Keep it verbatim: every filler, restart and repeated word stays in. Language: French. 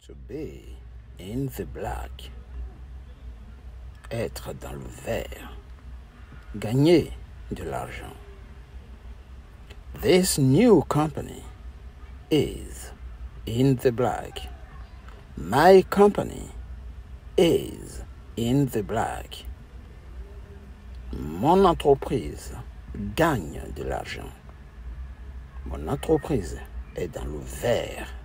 To be in the black. Être dans le vert. Gagner de l'argent. This new company is in the black. My company is in the black. Mon entreprise gagne de l'argent. Mon entreprise est dans le vert.